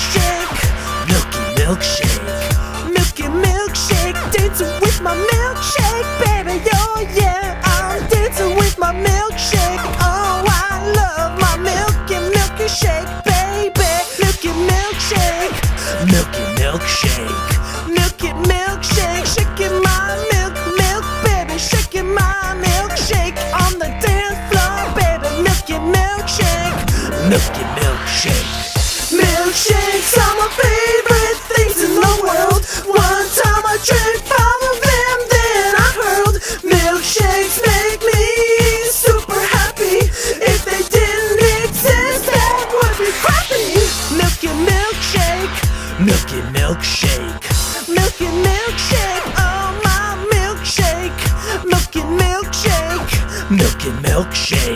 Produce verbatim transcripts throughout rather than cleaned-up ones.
milkshake, milky milkshake, milky milkshake, dancing with my milkshake, baby, oh yeah, I'm dancing with my milkshake. Oh, I love my milky milky shake, baby, milky milkshake, milky milkshake, milky milkshake, shaking my milk, milk, baby, shaking my milkshake on the dance floor, baby, milky milkshake, milky milkshake. Milkshakes are my favorite things in the world. One time I drank five of them, then I hurled. Milkshakes make me super happy. If they didn't exist, that would be crappy. Milky milkshake, milky milkshake, milky milkshake, oh my milkshake, milky milkshake, milky milkshake,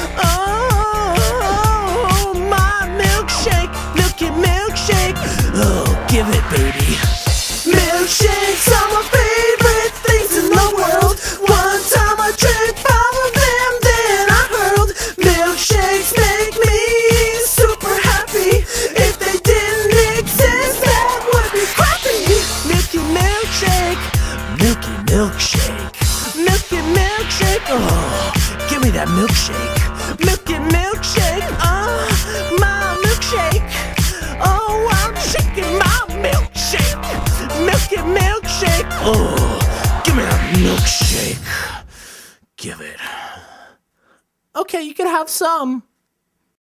oh my milkshake, milky milkshake, oh give it baby. Milkshakes are my favorite things in the world. One time I drank five of them, then I hurled. Milkshakes make me super happy. If they didn't exist, that would be crappy. Milky milkshake, milky milkshake, milky milkshake, oh, give me that milkshake. Milky milkshake, oh, my milkshake, oh, I'm shaking my milkshake. Milky milkshake, oh, give me that milkshake. Give it. Okay, you can have some.